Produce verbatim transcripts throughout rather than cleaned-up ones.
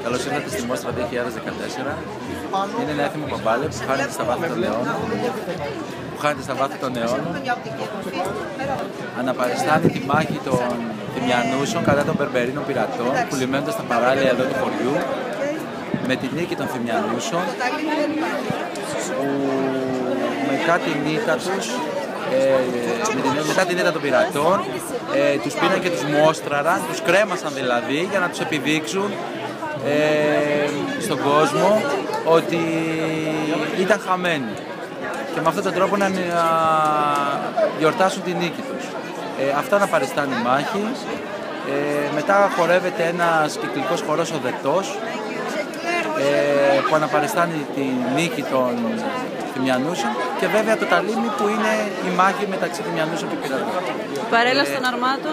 Καλώς ήρθατε στη Μόστρα δύο χιλιάδες δεκατέσσερα. Είναι ένα έθιμο παμπάλε που χάνεται στα βάθη των αιώνων. Που χάνεται στα βάθη των αιώνων. Αναπαριστάνει τη μάχη των Θυμιανούσων κατά των Μπερμπερίνων πειρατών που λιμένονται στα παράλια εδώ του χωριού. Με τη νίκη των Θυμιανούσων που μετά την ήττα τους, ε, με την, μετά την ήττα των πειρατών, ε, τους πήραν και τους μόστραραν, τους κρέμασαν δηλαδή για να τους επιδείξουν ε, στον κόσμο ότι ήταν χαμένοι και με αυτόν τον τρόπο να, να γιορτάσουν τη νίκη τους. Ε, αυτά να παριστάνει η μάχη. Ε, μετά χορεύεται ένας κυκλικός χορός ο Δετός, ε, που αναπαριστάνει τη νίκη των Θυμιανούσων και βέβαια το ταλίμι που είναι η μάχη μεταξύ Θυμιανούσων και πειρατών. Παρέλαση των αρμάτων.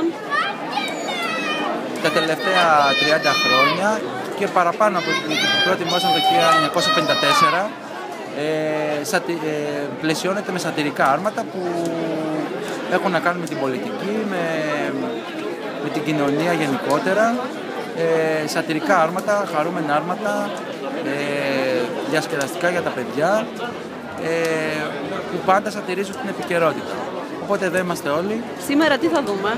Τα τελευταία τριάντα χρόνια και παραπάνω από την πρώτη μόστρα το χίλια εννιακόσια πενήντα τέσσερα ε, σατι, ε, πλαισιώνεται με σατυρικά άρματα που έχουν να κάνουν με την πολιτική, με, με την κοινωνία γενικότερα. Ε, σατυρικά άρματα, χαρούμενα άρματα, ε, διασκεδαστικά για τα παιδιά, ε, που πάντα σατυρίζουν την επικαιρότητα. Οπότε εδώ είμαστε όλοι. Σήμερα τι θα δούμε?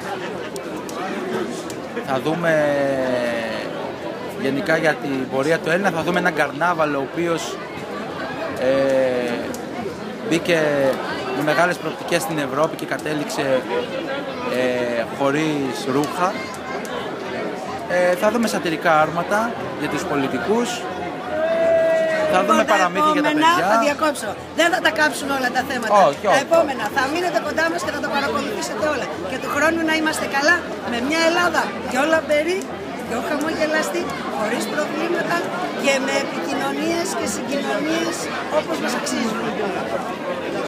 Θα δούμε γενικά για την πορεία του Έλληνα, θα δούμε έναν καρνάβαλο ο οποίος ε, μπήκε με μεγάλες προοπτικές στην Ευρώπη και κατέληξε ε, χωρίς ρούχα. Ε, θα δούμε σατυρικά άρματα για τους πολιτικούς. Θα λοιπόν, δούμε παραμύθια για τα παιδιά. Θα διακόψω. Δεν θα τα κάψουν όλα τα θέματα. Όχι, όχι. Τα επόμενα θα μείνετε κοντά μας και θα τα παρακολουθήσετε όλα. Και του χρόνου να είμαστε καλά με μια Ελλάδα πιο λαμπερή, πιο χαμογελαστή, χωρίς προβλήματα και με επικοινωνίες και συγκοινωνίες όπως μας αξίζουν.